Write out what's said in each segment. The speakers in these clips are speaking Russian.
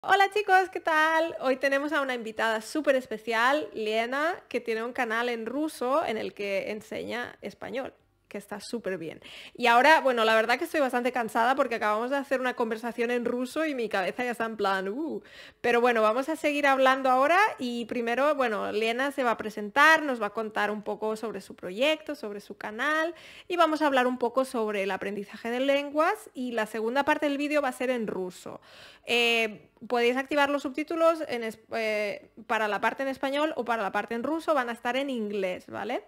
Hola chicos, ¿qué tal? Hoy tenemos a una invitada súper especial, Liena, que tiene un canal en ruso en el que enseña español, que está súper bien. Y ahora, bueno, la verdad que estoy bastante cansada porque acabamos de hacer una conversación en ruso y mi cabeza ya está en plan. Pero bueno, vamos a seguir hablando ahora y primero, bueno, Liena se va a presentar, nos va a contar un poco sobre su proyecto, sobre su canal y vamos a hablar un poco sobre el aprendizaje de lenguas y la segunda parte del vídeo va a ser en ruso. Podéis activar los subtítulos para la parte en español o para la parte en ruso, van a estar en inglés, ¿vale?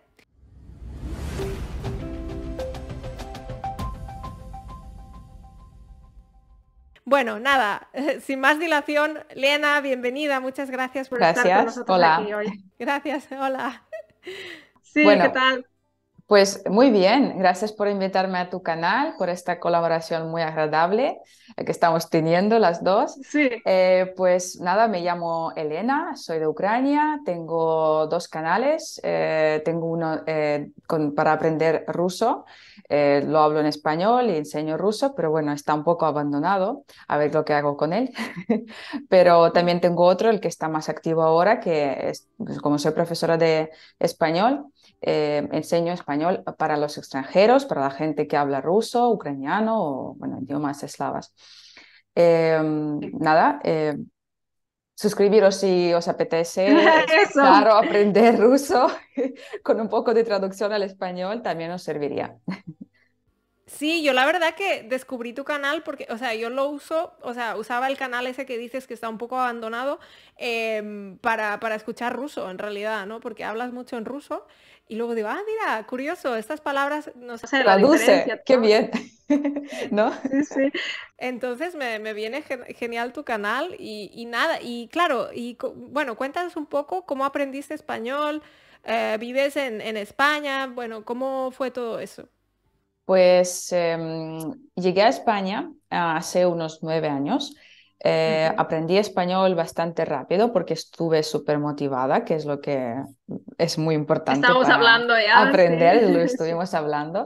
Bueno, nada, sin más dilación, Lena, bienvenida, muchas gracias por estar con Gracias, nosotros aquí hola. hoy. Gracias, hola. Sí, ¿qué Bueno, tal? pues muy bien, gracias por invitarme a tu canal, por esta colaboración muy agradable que estamos teniendo las dos. Sí. Pues nada, me llamo Elena, soy de Ucrania, tengo dos canales, tengo uno para aprender ruso, lo hablo en español y enseño ruso, pero bueno, está un poco abandonado, a ver lo que hago con él. Pero también tengo otro, el que está más activo ahora, que es, pues, como soy profesora de español. Enseño español para los extranjeros, para la gente que habla ruso, ucraniano o bueno, idiomas eslavas. Nada, suscribiros si os apetece Eso. escuchar o aprender ruso con un poco de traducción al español, también os serviría. Sí, yo la verdad que descubrí tu canal porque, o sea, yo lo uso, o sea, usaba el canal ese que dices que está un poco abandonado para escuchar ruso, en realidad, ¿no? Porque hablas mucho en ruso y luego digo, ah, mira, curioso, estas palabras no sé la diferencia, Traduce, qué ¿no? bien, ¿no? Sí, sí. Entonces me viene genial tu canal y nada, y claro, bueno, cuéntanos un poco cómo aprendiste español, vives en España, bueno, ¿cómo fue todo eso? Pues llegué a España hace unos 9 años. Ujú. Aprendí español bastante rápido porque estuve súper motivada, que es lo que es muy importante Estamos para hablando ya, sí. aprender, lo Sí. estuvimos hablando.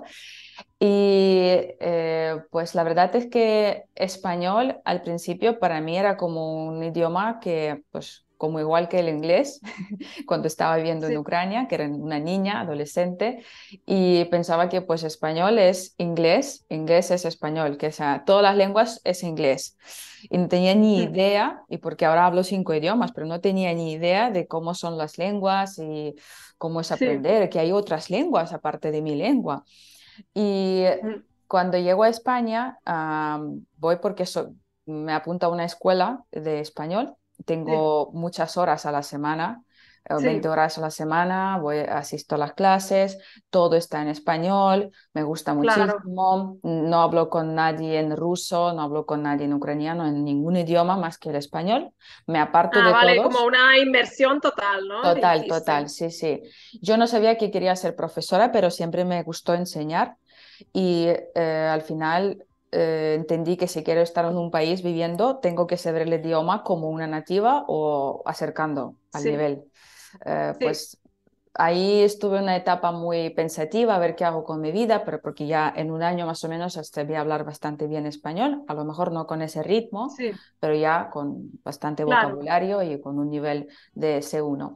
Y pues la verdad es que español al principio para mí era como un idioma que, pues como igual que el inglés, cuando estaba viviendo en Sí. Ucrania, que era una niña, adolescente, y pensaba que pues español es inglés, inglés es español, que o sea, todas las lenguas es inglés. Y no tenía ni Mm. idea, y porque ahora hablo 5 idiomas, pero no tenía ni idea de cómo son las lenguas y cómo es Sí. aprender, que hay otras lenguas aparte de mi lengua. Y Mm. cuando llego a España, voy porque me apunto a una escuela de español. Sí. Tengo muchas horas a la semana, 20 Sí. horas a la semana, asisto a las clases, todo está en español, me gusta Claro. muchísimo. No hablo con nadie en ruso, no hablo con nadie en ucraniano, en ningún idioma más que el español. Me aparto Ah, de vale, como todos. una inversión total, ¿no? Total, total, Hiciste. sí, sí. Yo no sabía que quería ser profesora, pero siempre me gustó enseñar y al final entendí que si quiero estar en un país viviendo, tengo que saber el idioma como una nativa o acercando al Sí. nivel. Sí. Pues ahí estuve en una etapa muy pensativa a ver qué hago con mi vida, pero porque ya en un año más o menos sabía hablar bastante bien español, a lo mejor no con ese ritmo, Sí. pero ya con bastante Claro. vocabulario y con un nivel de C1.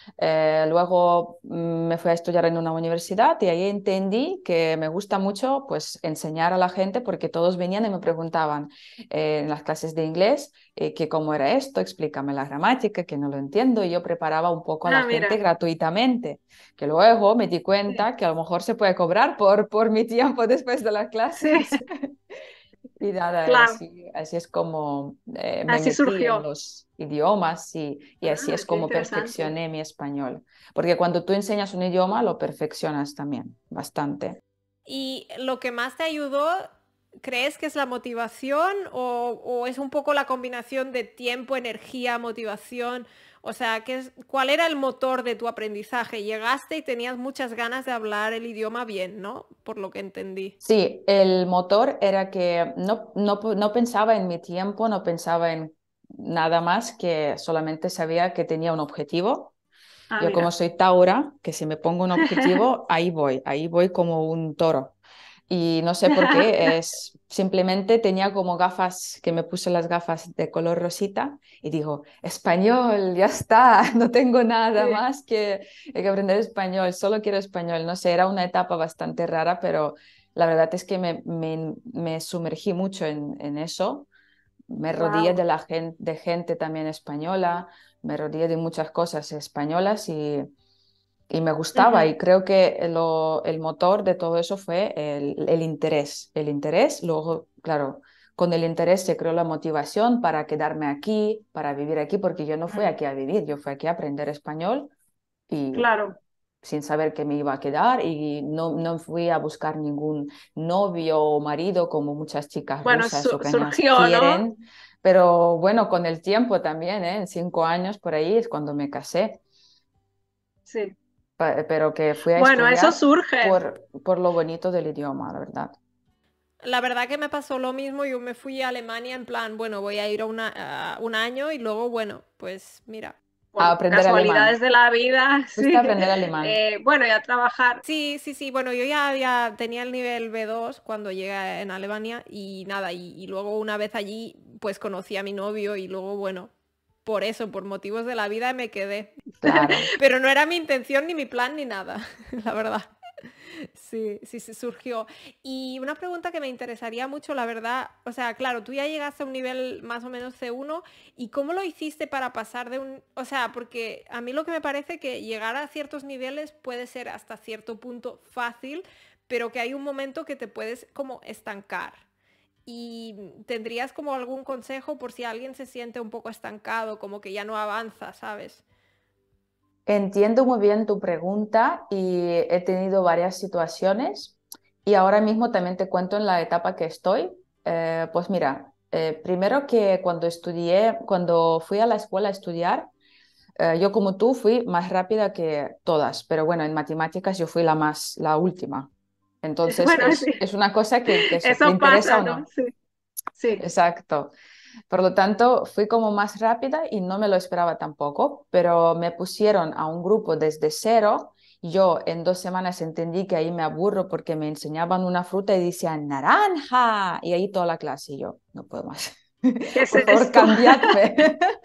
Luego me fui a estudiar en una universidad y ahí entendí que me gusta mucho pues enseñar a la gente porque todos venían y me preguntaban en las clases de inglés que cómo era esto, explícame la gramática, que no lo entiendo y yo preparaba un poco a la Ah, gente mira. gratuitamente, que luego me di Sí. cuenta que a lo mejor se puede cobrar por mi tiempo después de las Sí. clases. Y nada, Claro. así es como me Así metí en surgió. los idiomas y así Ah, es qué como interesante. perfeccioné mi español. Porque cuando tú enseñas un idioma, lo perfeccionas también bastante. ¿Y lo que más te ayudó, crees que es la motivación o es un poco la combinación de tiempo, energía, motivación? O sea, ¿cuál era el motor de tu aprendizaje? Llegaste y tenías muchas ganas de hablar el idioma bien, ¿no? Por lo que entendí. Sí, el motor era que no pensaba en mi tiempo, no pensaba en nada más que solamente sabía que tenía un objetivo. Ah, Yo como mira. soy Taura, que si me pongo un objetivo, ahí voy como un toro. Y no sé por qué, es simplemente tenía como gafas, que me puse las gafas de color rosita y digo, español, ya está, no tengo nada Sí, más que aprender español, solo quiero español. No sé, era una etapa bastante rara, pero la verdad es que me sumergí mucho en eso. Me rodeé wow. de gente también española, me rodeé de muchas cosas españolas y me gustaba y creo que el motor de todo eso fue el interés. El interés, luego, claro, con el interés se creó la motivación para quedarme aquí, para vivir aquí, porque yo no fui aquí a vivir, yo fui aquí a aprender español y Claro. sin saber que me iba a quedar y no fui a buscar ningún novio o marido como muchas chicas Bueno, rusas, ucranianas surgió, ¿no? quieren. Pero bueno, con el tiempo también, ¿eh? En 5 años por ahí es cuando me casé Sí. pero que fui a Bueno, eso estudiar surge. por lo bonito del idioma, la verdad. La verdad que me pasó lo mismo, yo me fui a Alemania en plan, bueno, voy a ir a un año y luego, bueno, pues mira. A Por aprender alemán. casualidades de la vida, Fuiste a sí. aprender alemán. Bueno, y a trabajar. Sí, sí, sí, bueno, yo ya tenía el nivel B2 cuando llegué en Alemania y nada, y luego una vez allí, pues conocí a mi novio y luego, bueno, por eso, por motivos de la vida me quedé. Claro. Pero no era mi intención ni mi plan ni nada, la verdad. Sí, sí, sí, surgió. Y una pregunta que me interesaría mucho, la verdad, o sea, claro, tú ya llegaste a un nivel más o menos C1, ¿y cómo lo hiciste para pasar de un, o sea, porque a mí lo que me parece que llegar a ciertos niveles puede ser hasta cierto punto fácil, pero que hay un momento que te puedes como estancar. Y tendrías como algún consejo por si alguien se siente un poco estancado, como que ya no avanza, ¿sabes? Entiendo muy bien tu pregunta y he tenido varias situaciones y ahora mismo también te cuento en la etapa que estoy. Pues mira, primero que cuando estudié, cuando fui a la escuela a estudiar, yo como tú fui más rápida que todas, pero bueno, en matemáticas yo fui la última. Entonces Bueno, sí, es una cosa que eso, ¿te eso interesa pasa, o ¿no? no? Sí, sí. Exacto. Por lo tanto, fui como más rápida y no me lo esperaba tampoco, pero me pusieron a un grupo desde cero. Yo en 2 semanas entendí que ahí me aburro porque me enseñaban una fruta y decían naranja y ahí toda la clase y yo no puedo más. ¿Qué es Por favor, esto? cambiadme.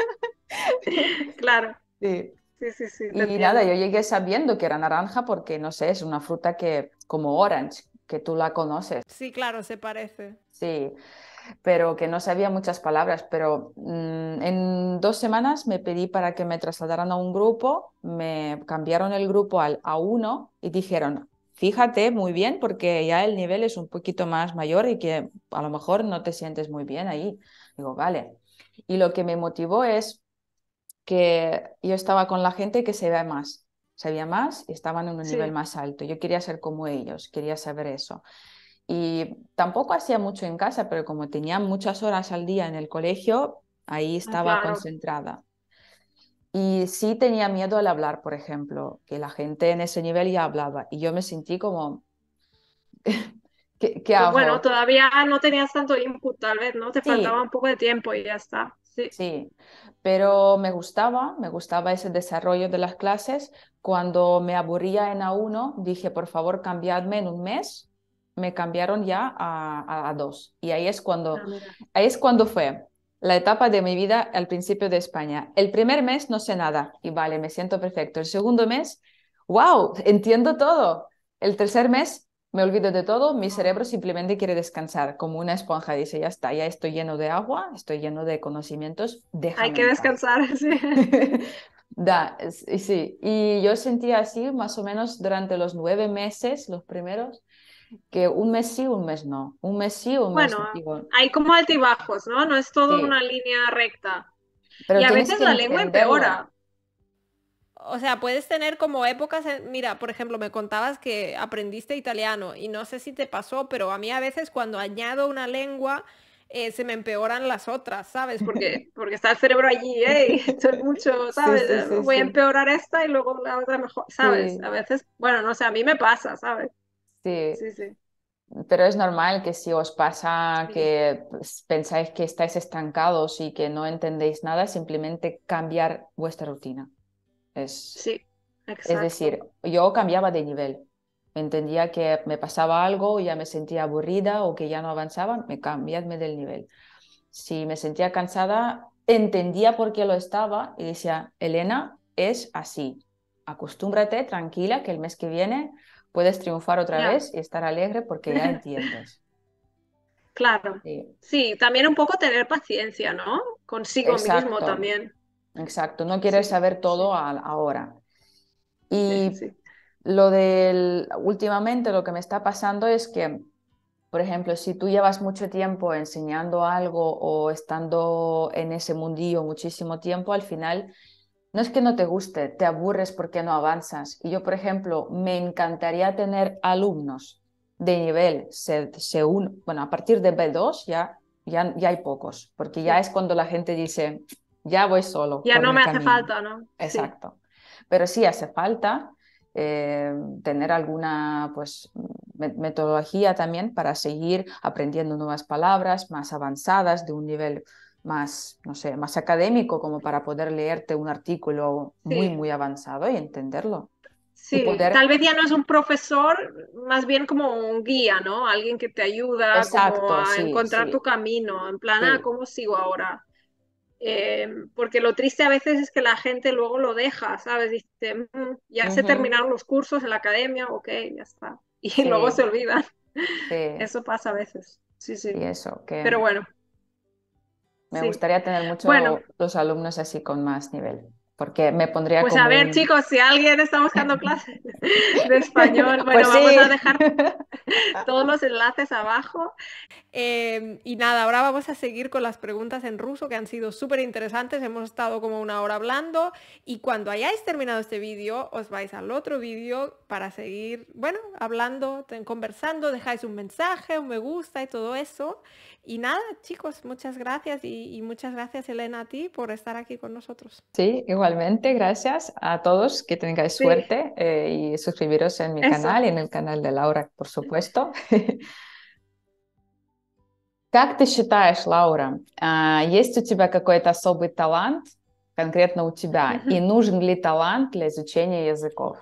Claro, Sí. sí, sí, sí, te Y nada, entiendo. yo llegué sabiendo que era naranja porque, no sé, es una fruta que, como orange, que tú la conoces. Sí, claro, se parece. Sí, pero que no sabía muchas palabras, pero en 2 semanas me pedí para que me trasladaran a un grupo, me cambiaron el grupo al A1 y dijeron, fíjate muy bien porque ya el nivel es un poquito más mayor y que a lo mejor no te sientes muy bien ahí. Digo, vale. Y lo que me motivó es que yo estaba con la gente que sabía más y estaban en un nivel Sí, más alto. Yo quería ser como ellos, quería saber eso. Y tampoco hacía mucho en casa, pero como tenía muchas horas al día en el colegio, ahí estaba claro. concentrada. Y sí tenía miedo al hablar, por ejemplo, que la gente en ese nivel ya hablaba. Y yo me sentí como, ¿qué Bueno, hago? todavía no tenías tanto input, tal vez, ¿no? Te faltaba Sí, un poco de tiempo y ya está. Sí. sí, pero me gustaba ese desarrollo de las clases. Cuando me aburría en A1, dije, por favor, cambiadme en un mes. Me cambiaron ya a 2. Y Ah, mira. ahí es cuando fue la etapa de mi vida al principio de España. El primer mes no sé nada y vale, me siento perfecto. El segundo mes, wow, entiendo todo. El tercer mes me olvido de todo, mi cerebro simplemente quiere descansar, como una esponja. Dice, ya está, ya estoy lleno de agua, estoy lleno de conocimientos, Hay déjame que en paz. descansar, sí. Sí, y yo sentía así más o menos durante los 9 meses, los primeros, que un mes sí, un mes no, un mes sí, un mes Bueno, no. Digo, hay como altibajos, ¿no? No es todo sí, una línea recta. Y pero a tienes veces que la lengua entenderlo. empeora. O sea, puedes tener como épocas, mira, por ejemplo, me contabas que aprendiste italiano y no sé si te pasó, pero a mí a veces cuando añado una lengua se me empeoran las otras, ¿sabes? Porque está el cerebro allí, ¿eh? Y esto es mucho, Sí, ¿sabes? sí, sí, Voy a sí. empeorar esta y luego la otra mejor, ¿sabes? A Sí, veces, bueno, no sé, a mí me pasa, ¿sabes? sí. Sí, sí, Pero es normal que si os pasa sí, que pues, pensáis que estáis estancados y que no entendéis nada, simplemente cambiar vuestra rutina. Es, sí, es exacto. decir, yo cambiaba de nivel. Entendía que me pasaba algo, ya me sentía aburrida o que ya no avanzaba, cambiadme del nivel. Si me sentía cansada, entendía por qué lo estaba y decía, Elena, es así. Acostúmbrate, tranquila, que el mes que viene puedes triunfar otra Ya, vez y estar alegre porque ya entiendes. claro. Sí, Sí, también un poco tener paciencia, ¿no? Consigo mismo exacto, también. exacto. No quieres Sí, saber todo sí, ahora. Y sí. últimamente lo que me está pasando es que, por ejemplo, si tú llevas mucho tiempo enseñando algo o estando en ese mundillo muchísimo tiempo, al final no es que no te guste, te aburres porque no avanzas. Y yo, por ejemplo, me encantaría tener alumnos de nivel bueno, a partir de B2 ya hay pocos, porque ya Sí. es cuando la gente dice, ya voy solo Ya por no mi me hace camino. falta, ¿no? Sí. Exacto. Pero sí hace falta tener alguna pues, metodología también para seguir aprendiendo nuevas palabras más avanzadas de un nivel más, no sé, más académico como para poder leerte un artículo muy, Sí. muy avanzado y entenderlo. Y Sí, tal poder, vez ya no es un profesor, más bien como un guía, ¿no? Alguien que te ayuda como exacto, a sí, encontrar tu sí, camino, en plan, sí. ¿cómo sigo ahora? Porque lo triste a veces es que la gente luego lo deja, ¿sabes? Dice, ya se Ujú, terminaron los cursos en la academia, ok, ya está. Y luego se sí, olvidan. sí. Eso pasa a veces. Sí, Y sí. eso, que Pero bueno, me sí. gustaría tener Bueno, mucho los alumnos así con más nivel, porque me pondría pues a como ver, un... chicos, si alguien está buscando clases de español, Pues bueno, vamos a sí. dejar todos los enlaces abajo. Y nada, ahora vamos a seguir con las preguntas en ruso que han sido súper interesantes. Hemos estado como una hora hablando y cuando hayáis terminado este vídeo os vais al otro vídeo para seguir, bueno, hablando, conversando, dejáis un mensaje, un me gusta y todo eso. Y nada, chicos, muchas gracias y muchas gracias Elena a ti por estar aquí con nosotros. Sí, igualmente, gracias a todos, que tengáis Sí, suerte y suscribiros en mi eso. canal y en el canal de Laura, por supuesto. Как ты считаешь, Лаура, есть у тебя какой-то особый талант, конкретно у тебя, и нужен ли талант для изучения языков?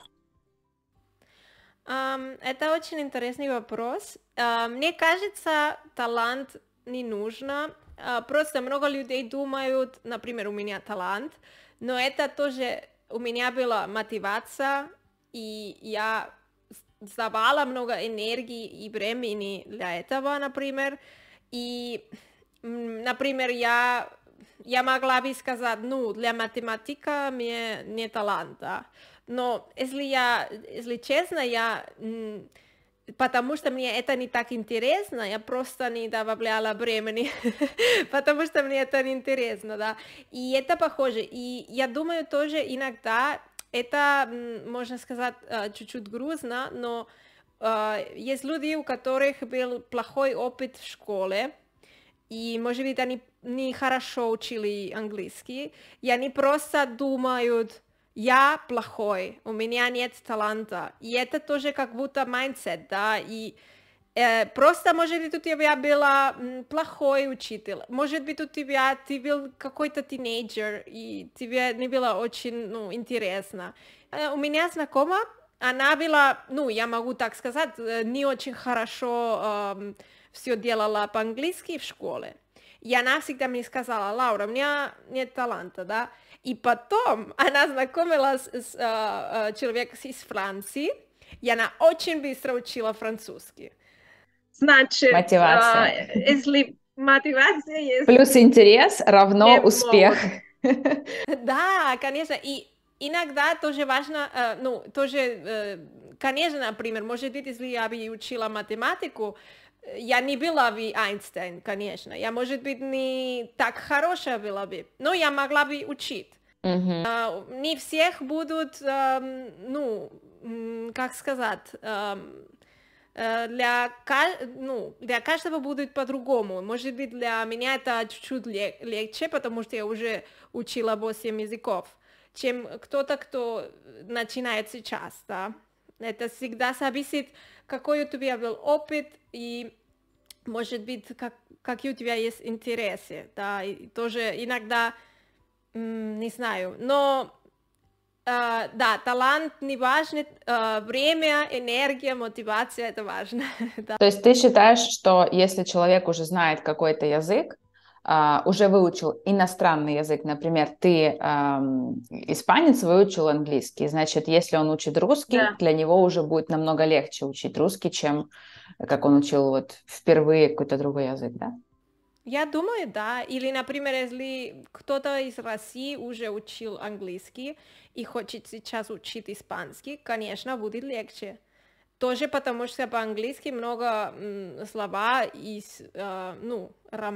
Это очень интересный вопрос. Мне кажется, талант не нужно. Просто много людей думают, например, у меня талант, но это тоже у меня была мотивация, и я сдавала много энергии и времени для этого, например. И, например, я могла бы сказать, ну, для математика мне не таланта. Но если честно, потому что мне это не так интересно, я просто не добавляла времени, потому что мне это не интересно, да. И это похоже. И я думаю тоже иногда это, можно сказать, чуть-чуть грустно, но есть люди, у которых был плохой опыт в школе, и, может быть, они не хорошо учили английский, и они просто думают, я плохой, у меня нет таланта. И это тоже как будто mindset, да, и просто, может быть, у тебя был плохой учитель, может быть, ты был какой-то тинейджер, и тебе не было очень, ну, интересно. У меня знакома, она была, ну, я могу так сказать, не очень хорошо все делала по-английски в школе. И она всегда мне сказала, Лаура, у меня нет таланта, да. И потом она знакомилась с человеком из Франции, и она очень быстро учила французский. Значит, Мотивация. если мотивация есть, Плюс интерес равно не успех. могут. Да, конечно. И иногда тоже важно, ну, тоже, конечно, например, может быть, если я бы учила математику, я не была бы Эйнштейн, конечно. Я, может быть, не так хорошая была бы, но я могла бы учить. Мгм. Не всех будут, ну, как сказать, для каждого будет по-другому. Может быть, для меня это чуть-чуть легче, потому что я уже учила 8 языков, чем кто-то, кто начинает сейчас, да. Это всегда зависит, какой у тебя был опыт, и, может быть, какие у тебя есть интересы, да, и тоже иногда, не знаю, но Да, талант не важен, время, энергия, мотивация это важно. Да. То есть ты считаешь, что если человек уже знает какой-то язык, уже выучил иностранный язык, например, ты испанец выучил английский, значит, если он учит русский, Да, для него уже будет намного легче учить русский, чем как он учил вот впервые какой-то другой язык, да? Я думаю, да. Или, например, если кто-то из России уже учил английский и хочет сейчас учить испанский, конечно, будет легче. Тоже потому, что по-английски много слова из, ну,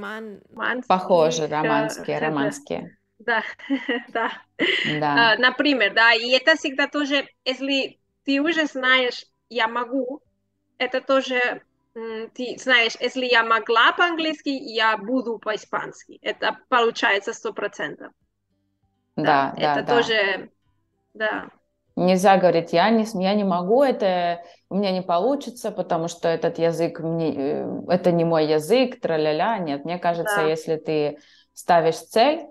Похоже, романских, романские, да, романские. да, да. Да, Например, да, и это всегда тоже, если ты уже знаешь, я могу, это тоже, ты знаешь, если я могла по-английски, я буду по-испански. Это получается 100%. Да, да, да, это да. тоже, да, Нельзя говорить, я не могу, это у меня не получится, потому что этот язык, это не мой язык, тра-ля-ля. Нет, мне кажется, да, если ты ставишь цель,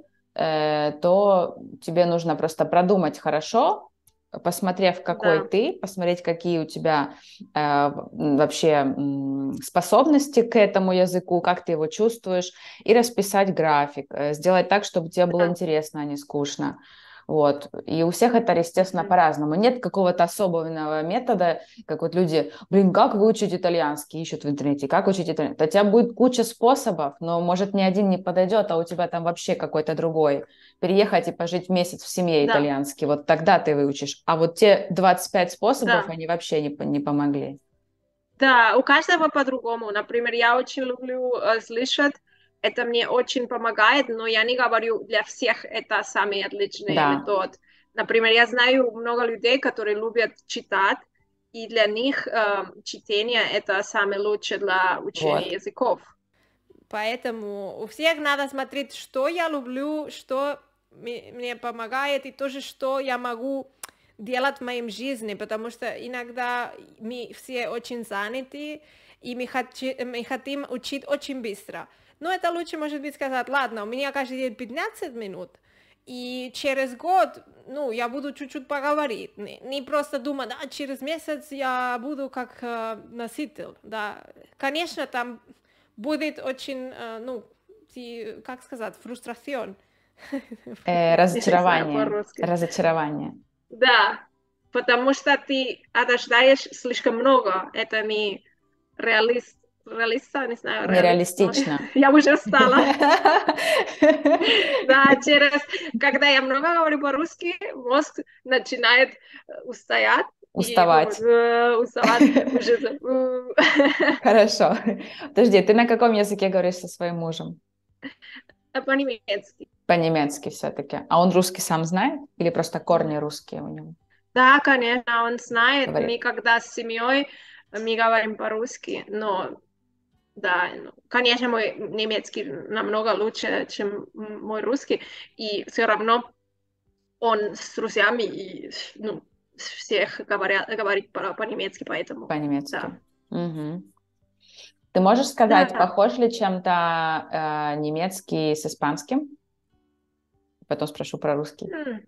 то тебе нужно просто продумать хорошо, посмотрев, какой да, ты, посмотреть, какие у тебя вообще способности к этому языку, как ты его чувствуешь, и расписать график, сделать так, чтобы тебе было да. интересно, а не скучно. Вот. И у всех это, естественно, Мгм. по-разному. Нет какого-то особенного метода, как вот люди, блин, как выучить итальянский, ищут в интернете, как учить итальянский. У тебя будет куча способов, но, может, ни один не подойдет, а у тебя там вообще какой-то другой. Переехать и пожить месяц в семье Да, итальянский, вот тогда ты выучишь. А вот те 25 способов, да. они вообще не помогли. Да, у каждого по-другому. Например, я очень люблю слышать, это мне очень помогает, но я не говорю для всех это самый отличный Да, метод. Например, я знаю много людей, которые любят читать, и для них чтение это самое лучшее для учения вот. языков. Поэтому у всех надо смотреть, что я люблю, что мне помогает, и тоже, что я могу делать в моей жизни, потому что иногда мы все очень заняты, и мы хотим учить очень быстро. Но это лучше, может быть, сказать, ладно, у меня каждый день 15 минут, и через год, ну, я буду чуть-чуть поговорить, не просто думать, да, через месяц я буду как носитель, да. Конечно, там будет очень, ну, как сказать, фрустрацион. Не знаю Разочарование, по-русски. разочарование. Да, потому что ты ожидаешь слишком много. Это не реалиста, не знаю, реалист, но Нереалистично. я уже устала. Да, когда я много говорю по-русски, мозг начинает устоять и Уставать. уставать уже. Хорошо. Подожди, ты на каком языке говоришь со своим мужем? По-немецки. По-немецки все-таки. А он русский сам знает? Или просто корни русские у него? Да, конечно, он знает. Мы Говорит. когда с семьей, мы говорим по-русски, но да, ну, конечно, мой немецкий намного лучше, чем мой русский, и все равно он с друзьями и ну, всех говорит по-немецки, поэтому да. По-немецки. Мгм. Ты можешь сказать, Да. похож ли чем-то немецкий с испанским? Потом спрошу про русский. М.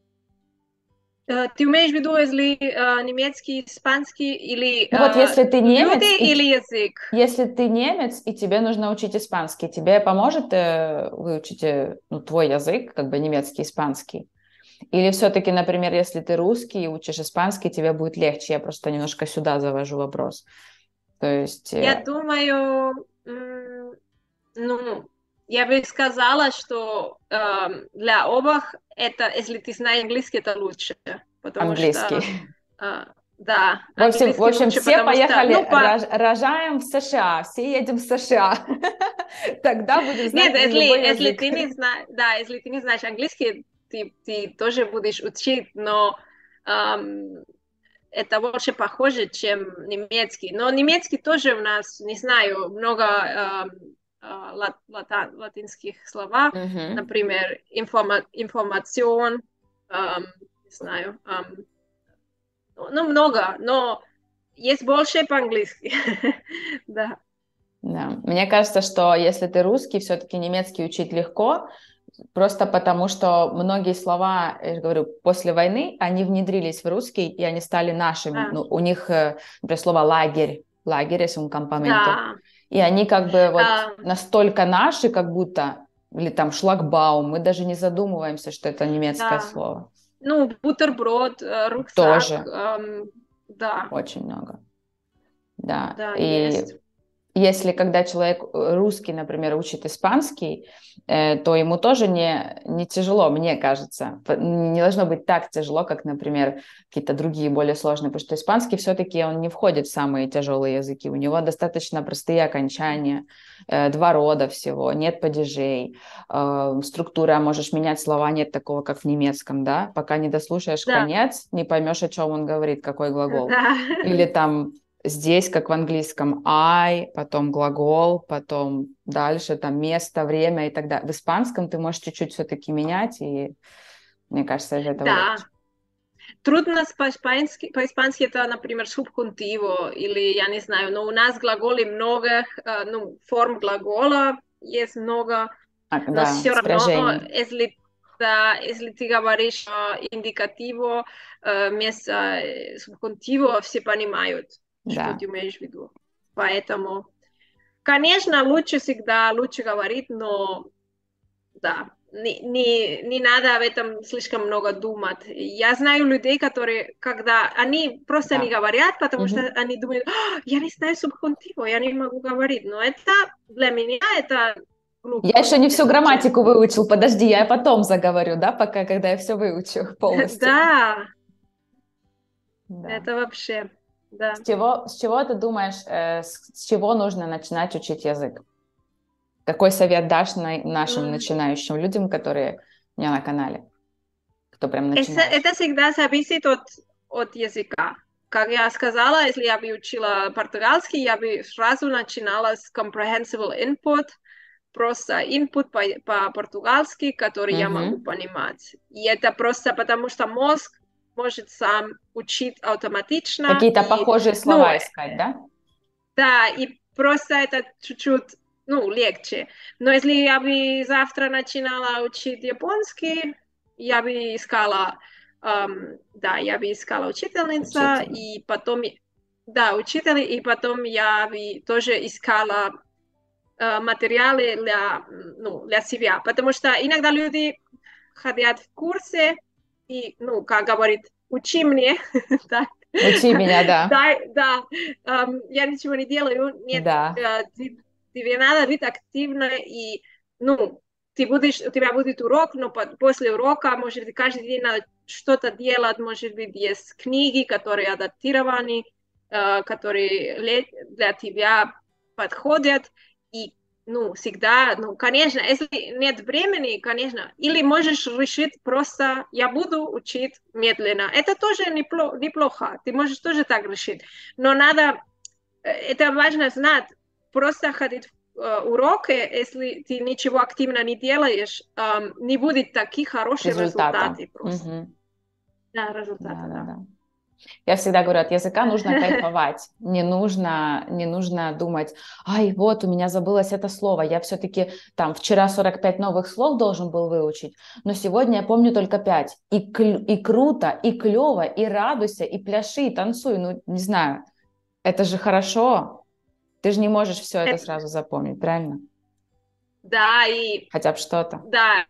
Ты имеешь в виду, если немецкий, испанский или Ну вот если ты немец, люди или язык? если ты немец, и тебе нужно учить испанский, тебе поможет выучить ну, твой язык, как бы немецкий, испанский? Или все-таки, например, если ты русский и учишь испанский, тебе будет легче? Я просто немножко сюда завожу вопрос. То есть, Я думаю, ну, я бы сказала, что для обоих это, если ты знаешь английский, это лучше, потому английский. что, да, В английский общем, лучше, все потому что, поехали, ну, рожаем в США, все едем в США. Тогда будем нет, знать любой если язык. ты не знаешь, да, если ты не знаешь английский, ты тоже будешь учить, но эм, это больше похоже, чем немецкий. Но немецкий тоже у нас, не знаю, много латинских слов, Мгм. например, информацион, не знаю, ну, много, но есть больше по-английски. Да. Да. Мне кажется, что если ты русский, все-таки немецкий учить легко, Просто потому, что многие слова, я же говорю, после войны, они внедрились в русский, и они стали нашими. Да, Ну, у них, например, слово «лагерь», «лагерь» es un campamento. да, И они как бы вот а, настолько наши, как будто, или там шлагбаум, мы даже не задумываемся, что это немецкое да. слово. Ну, бутерброд, рюкзак, Тоже да, очень много. Да, да, и есть. если когда человек русский, например, учит испанский, то ему тоже не тяжело, мне кажется. Не должно быть так тяжело, как, например, какие-то другие более сложные, потому что испанский все-таки он не входит в самые тяжелые языки. У него достаточно простые окончания, два рода всего, нет падежей, структура, можешь менять слова, нет такого, как в немецком, да? Пока не дослушаешь Да, конец, не поймешь, о чем он говорит, какой глагол. да, Или там здесь, как в английском, I, потом глагол, потом дальше там место, время и так далее. В испанском ты можешь чуть-чуть все-таки менять, и мне кажется, из этого да. легче. Трудно по-испански это, например, субхунтиво, или я не знаю, но у нас глаголей много, ну, форм глагола есть много, но Да, все равно, спряжений. если, да, если ты говоришь индикативо вместо субхунтиво, все понимают, что Да. ты имеешь в виду. Поэтому, конечно, лучше говорить, но да, не надо об этом слишком много думать. Я знаю людей, которые, когда они просто не Да. говорят, потому что Мгм. они думают: «А, я не знаю субхунтива, я не могу говорить». Но это для меня это Я глупо, еще не всю если грамматику честно. выучил, подожди, я потом заговорю, да, пока, когда я все выучу полностью. Да, Да. это вообще, да. С чего ты думаешь, с чего нужно начинать учить язык? Какой совет дашь нашим начинающим людям, которые у меня на канале, кто прям начинает? Это всегда зависит от языка. Как я сказала, если я бы учила португальский, я бы сразу начинала с comprehensible input, просто input по-португальски, который я могу Мгм. понимать. И это просто потому, что мозг может сам учить автоматично. Какие-то И, похожие ну, слова искать, да? да, и просто это чуть-чуть, ну, легче. Но если я бы завтра начинала учить японский, я бы искала, да, я бы искала учительница, Учитель. и потом, да, учитель, и потом я бы тоже искала материалы для, ну, для себя. Потому что иногда люди ходят в курсы и, ну, как говорит, учи мне, да, Учи меня, да. да, да, я ничего не делаю, нет, Да. тебе надо быть активно и, ну, у тебя будет урок, но после урока, может быть, каждый день надо что-то делать, может быть, есть книги, которые адаптированы, которые для тебя подходят, и, ну, всегда, ну, конечно, если нет времени, конечно, или можешь решить просто, я буду учить медленно. Это тоже неплохо, ты можешь тоже так решить. Но надо, это важно знать, просто ходить в уроки, если ты ничего активно не делаешь, не будет таких хороших Результата. результатов просто. Мгм. Да, Да, результаты, да, да. да. Я всегда говорю, от языка нужно кайфовать. Не нужно думать, ай, вот у меня забылось это слово. Я все-таки там вчера 45 новых слов должен был выучить, но сегодня я помню только 5. И круто, и клево, и радуйся, и пляши, и танцуй. Ну, не знаю, это же хорошо. Ты же не можешь все это сразу запомнить, правильно? Да, и Хотя бы что-то. да,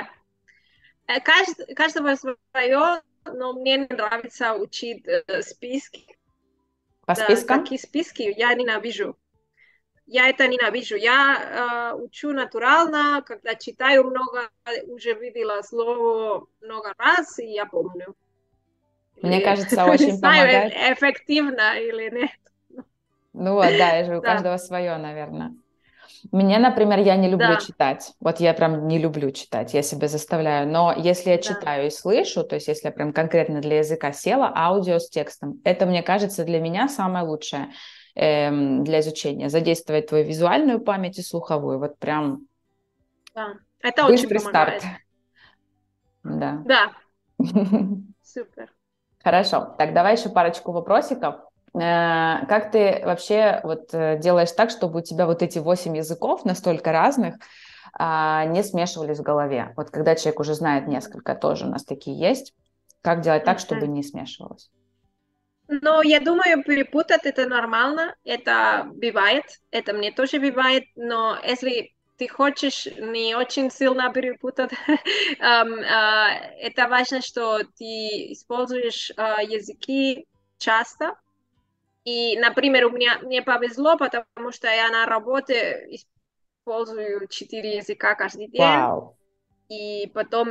каждого свое, но мне нравится учить списки. По Да, спискам? такие списки я ненавижу. Я это ненавижу. Я учу натурально, когда читаю много, уже видела слово много раз, и я помню. Мне Или, кажется, не очень знаю, помогает. эффективно или нет. Ну вот, да, я же у Да, каждого свое, наверное. Мне, например, я не люблю да, читать. Вот я прям не люблю читать, я себя заставляю. Но если я да, читаю и слышу, то есть если я прям конкретно для языка села, аудио с текстом, это, мне кажется, для меня самое лучшее для изучения. Задействовать твою визуальную память и слуховую. Вот прям да. Это очень быстрый старт. помогает. Да. Да, супер. Хорошо. Так, давай еще парочку вопросиков. Как ты вообще вот делаешь так, чтобы у тебя вот эти 8 языков настолько разных, не смешивались в голове. Вот когда человек уже знает несколько, тоже у нас такие есть. Как делать так, чтобы не смешивалось? Но я думаю, перепутать это нормально, это бывает, это мне тоже бывает, но если ты хочешь не очень сильно перепутать, это важно, что ты используешь языки часто. И, например, мне повезло, потому что я на работе использую 4 языка каждый день, Вау. и потом,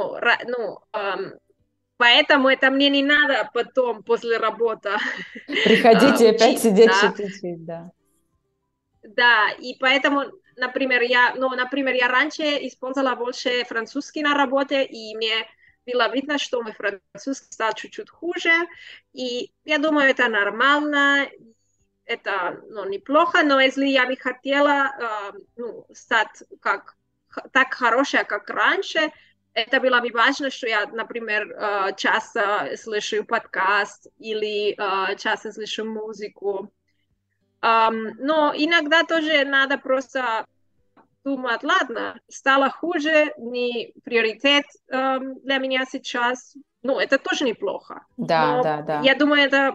поэтому это мне не надо потом, после работы, Приходите и опять учить, сидеть, да. учить, да. Да, и поэтому, например, я раньше использовала больше французский на работе, и мне было видно, что мой французский стал чуть-чуть хуже, и я думаю, это нормально, это неплохо, но если я бы хотела стать так хорошая, как раньше, это было бы важно, что я, например, часто слышу подкаст или часто слышу музыку. Но иногда тоже надо просто думать, ладно, стало хуже, не приоритет для меня сейчас. Ну, это тоже неплохо. Да, Но да, да. я думаю, это,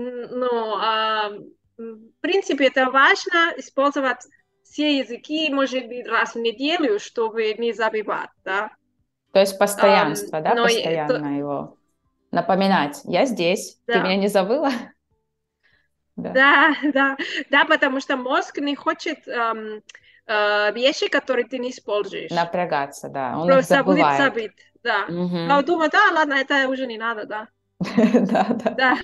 в принципе, это важно использовать все языки, может быть, раз в неделю, чтобы не забывать, да. То есть постоянство, да, Но, постоянно его напоминать. Я здесь, ты да, меня не забыла? Да. да, потому что мозг не хочет вещи, которые ты не используешь. Напрягаться, да, он их Просто будет забывает. забыть, да. А Мгм. думаю, да, ладно, это уже не надо, да. Да, да. Да,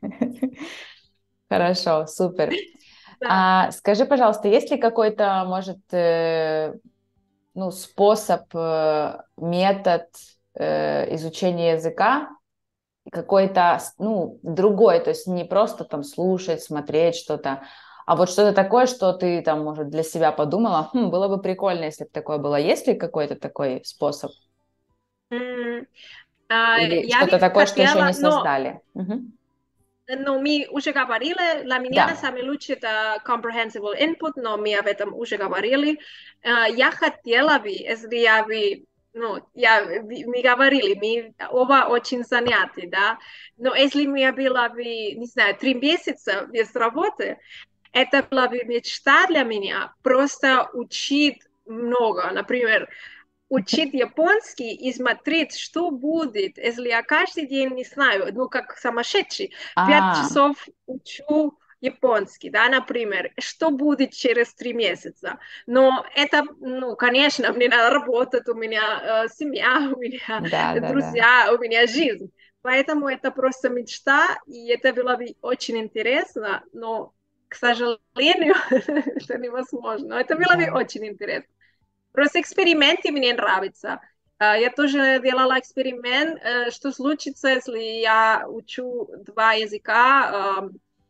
Хорошо, супер. да. Скажи, пожалуйста, есть ли какой-то, может, ну, способ, метод изучения языка, какой-то, ну, другой, то есть не просто там слушать, смотреть что-то, а вот что-то такое, что ты там, может, для себя подумала, было бы прикольно, если бы такое было. Есть ли какой-то такой способ? М, Или Я бы что-то такое, что еще хотела, не создали? Мгм. но мы уже говорили, для меня Да. самый лучший это comprehensible input, но мы об этом уже говорили. Я хотела бы, если я бы, мы говорили, мы оба очень заняты, да, но если мне было бы, не знаю, 3 месяца без работы, это была бы мечта для меня, просто учить много, например, учить японский и смотреть, что будет, если я каждый день, не знаю, как сумасшедший, 5 А, часов учу японский, да, например, что будет через 3 месяца. Но это, конечно, мне надо работать, у меня семья, у меня да, да, да. друзья, у меня жизнь. Поэтому это просто мечта, и это было бы очень интересно, но, к сожалению, это невозможно. Это было бы Да. очень интересно. Просто эксперименты мне нравятся. Я тоже делала эксперимент, что случится, если я учу 2 языка,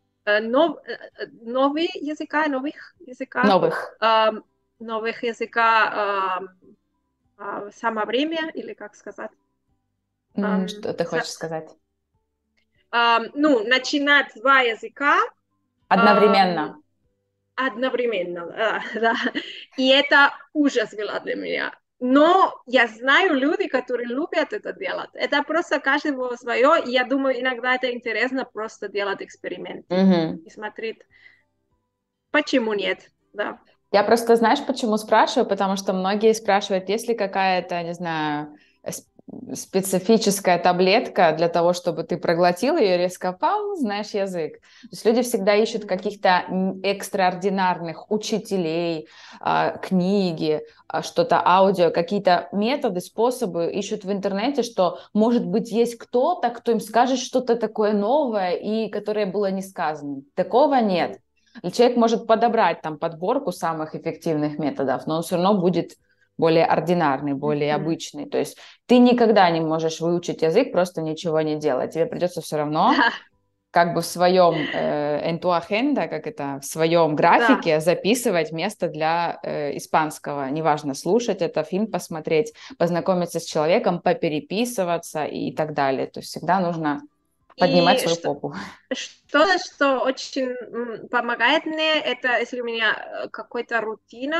новых языка, Новых. новых языка само время, или как сказать? Что ты хочешь сказать? Начинать 2 языка Одновременно. одновременно, да. И это ужас было для меня. Но я знаю люди, которые любят это делать. Это просто каждого свое. И я думаю, иногда это интересно просто делать эксперименты Мгм. и смотреть, почему нет. Да. Я просто, знаешь, почему спрашиваю? Потому что многие спрашивают, есть ли какая-то, не знаю, специфическая таблетка для того, чтобы ты проглотил ее и резко пау, знаешь язык. То есть люди всегда ищут каких-то экстраординарных учителей, книги, что-то аудио, какие-то методы, способы ищут в интернете, что, может быть, есть кто-то, кто им скажет что-то такое новое и которое было не сказано. Такого нет. И человек может подобрать там подборку самых эффективных методов, но он все равно будет более ординарный, более обычный. То есть ты никогда не можешь выучить язык, просто ничего не делать. Тебе придется все равно Да, как бы в своем en tu agenda, как это, в своем да. графике записывать место для испанского. Неважно, слушать это, фильм посмотреть, познакомиться с человеком, попереписываться и так далее. То есть всегда нужно поднимать И свою попу. что-то, что очень помогает мне, это если у меня какой-то рутина,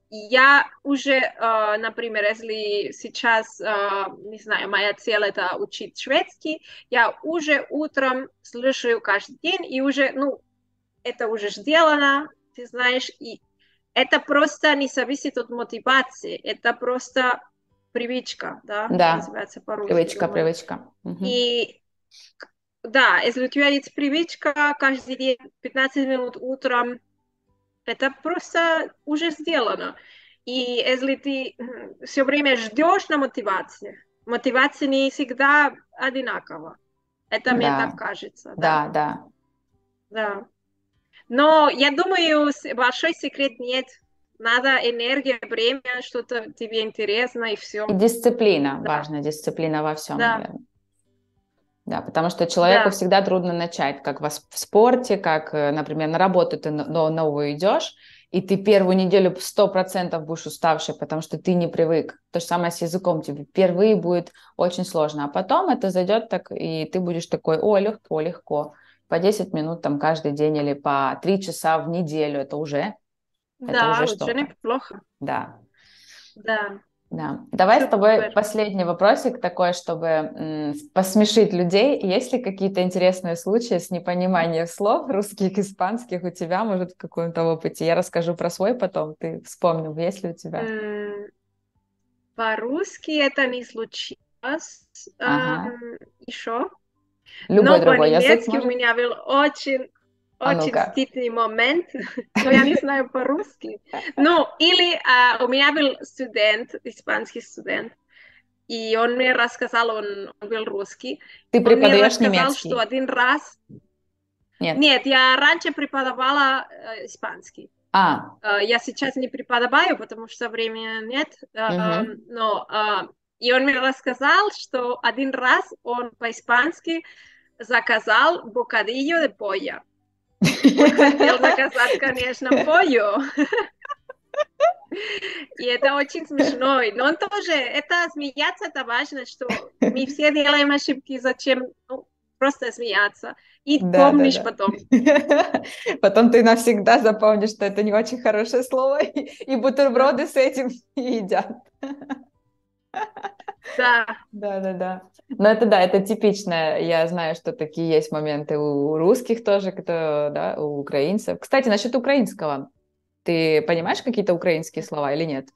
я уже, например, если сейчас, не знаю, моя цель это учить шведский, я уже утром слушаю каждый день, и уже, ну, это уже сделано, ты знаешь, и это просто не зависит от мотивации, это просто привычка, да, Да, называется по-русски, привычка, думаю. привычка. Мгм. И да, если у тебя есть привычка каждый день 15 минут утром, это просто уже сделано. И если ты все время ждешь на мотивации, мотивация не всегда одинакова. Это мне так Да, кажется, да. да, да. Да. Но я думаю, большой секрет нет. Надо энергия, время, что-то тебе интересно и все. И дисциплина, Да, важная дисциплина во всем, да, наверное. Да, потому что человеку да, всегда трудно начать, как в спорте, как, например, на работу ты новую идешь, и ты первую неделю 100% будешь уставший, потому что ты не привык. То же самое с языком, тебе впервые будет очень сложно, а потом это зайдет так, и ты будешь такой, о, легко, легко. По 10 минут там каждый день или по 3 часа в неделю, это да, уже уже что-то. неплохо. Да. Да, Да. Давай с тобой супер. последний вопросик такой, чтобы посмешить людей. Есть ли какие-то интересные случаи с непониманием слов русских, испанских у тебя, может, в каком-то опыте? Я расскажу про свой потом, ты вспомнил, есть ли у тебя? М, По-русски это не случилось Ага. еще, Любой но другой язык, по-немецки у может? меня был А очень ну-ка. стыдный момент, но я не знаю по-русски. Ну, или у меня был студент, испанский студент, и он мне рассказал, он был русский, Ты он мне преподаешь рассказал, что немецкий? один раз... Нет. Нет, я раньше преподавала испанский. А, Я сейчас не преподаваю, потому что времени нет, угу. но и он мне рассказал, что один раз он по-испански заказал бокадillo de pollo. Он хотел заказать, конечно, полlo, и это очень смешно. Но он тоже, это смеяться, это важно, что мы все делаем ошибки, зачем ну, просто смеяться. И Да, да, помнишь да. потом. Потом ты навсегда запомнишь, что это не очень хорошее слово, и Да, бутерброды с этим не едят. да. Да, да, да. Но это да, это типично. Я знаю, что такие есть моменты у русских тоже, кто, да, у украинцев. Кстати, насчет украинского. Ты понимаешь какие-то украинские слова или нет?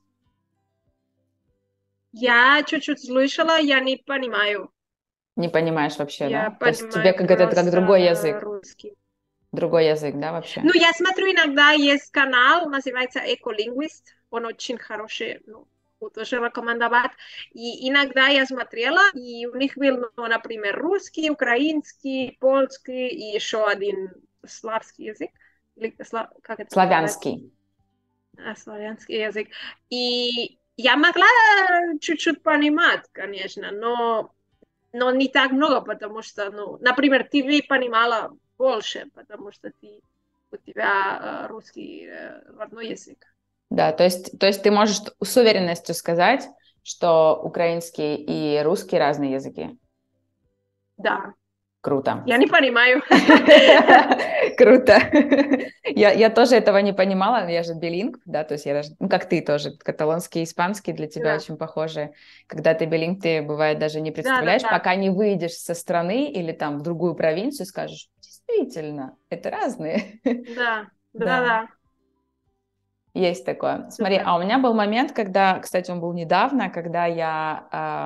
Я чуть-чуть слышала, я не понимаю. Не понимаешь вообще, Я да? То есть тебе понимаю как это как другой просто язык. русский. Другой язык, да, вообще? Ну, я смотрю иногда, есть канал, называется Ecolinguist. Он очень хороший, ну, тоже рекомендовать. И иногда я смотрела, и у них был, ну, например, русский, украинский, польский и еще один славский язык. Или, как это называется? Славянский. Славянский язык. И я могла чуть-чуть понимать, конечно, но не так много, потому что, ну, например, ты бы понимала больше, потому что у тебя русский родной язык. Да, то есть ты можешь с уверенностью сказать, что украинский и русский разные языки. Да, Круто. я не понимаю. Круто. Я тоже этого не понимала, я же билингв, да, то есть я даже, ну, как ты тоже, каталонский и испанский для тебя Да, очень похожи. Когда ты билингв, ты, бывает, даже не да, да, представляешь, да, пока не выйдешь со страны или там в другую провинцию, скажешь, действительно, это разные. да, да, Да, да, есть такое. Смотри, супер. а у меня был момент, когда, кстати, он был недавно, когда я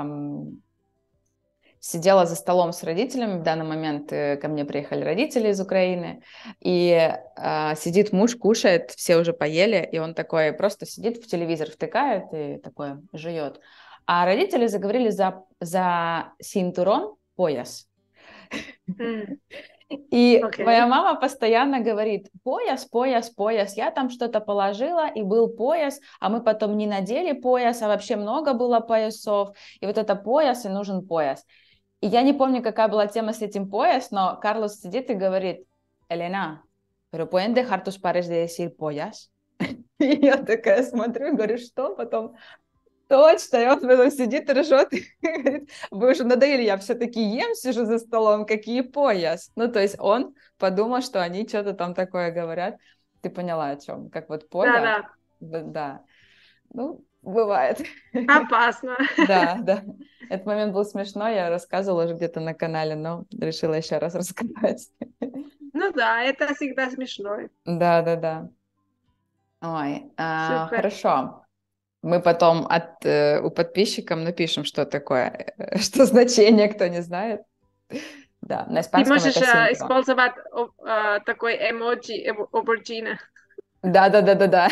сидела за столом с родителями, в данный момент ко мне приехали родители из Украины, и сидит муж, кушает, все уже поели, и он такой просто сидит, в телевизор втыкает и такой жует. А родители заговорили за синтурон, пояс. М, И моя окей. мама постоянно говорит, пояс, пояс, пояс. Я там что-то положила, и был пояс, а мы потом не надели пояс, а вообще много было поясов. И вот это пояс, и нужен пояс. И я не помню, какая была тема с этим пояс, но Карлос сидит и говорит, Elena, pero pueden dejar tus padres de decir pollas? И я такая смотрю и говорю, что? Потом, точно, и он потом сидит и ржет, и говорит, вы уже надоели, я все-таки ем, сижу за столом, какие пояс? Ну, то есть он подумал, что они что-то там такое говорят. Ты поняла, о чем? Как вот Да, поля, да, да. Ну, бывает. Опасно. Да, да. Этот момент был смешной, я рассказывала уже где-то на канале, но решила еще раз рассказать. Ну да, это всегда смешно. Да, да, да. Ой, Супер. хорошо. Мы потом у подписчиков напишем, что такое, что значение, кто не знает. Да, на Ты испанском можешь это cinco. использовать такой эмоджи aubergine. Да, да, да, да, да.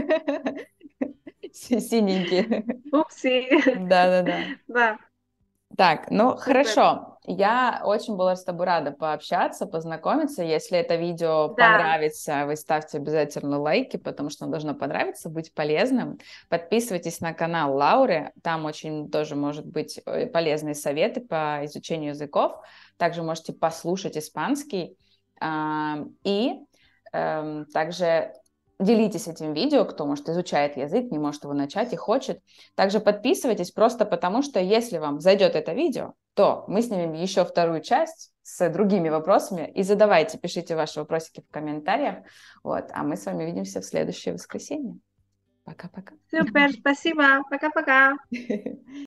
Синенький. Упси. Да, да, да. Да, Так, ну супер. хорошо. Я очень была с тобой рада пообщаться, познакомиться. Если это видео Да, понравится, вы ставьте обязательно лайки, потому что оно должно понравиться, быть полезным. Подписывайтесь на канал Лауры, там очень тоже может быть полезные советы по изучению языков. Также можете послушать испанский. И также делитесь этим видео, кто, может, изучает язык, не может его начать и хочет. Также подписывайтесь просто потому, что если вам зайдет это видео, то мы снимем еще вторую часть с другими вопросами. И задавайте, пишите ваши вопросики в комментариях. Вот, а мы с вами увидимся в следующее воскресенье. Пока-пока. супер, спасибо. Пока-пока.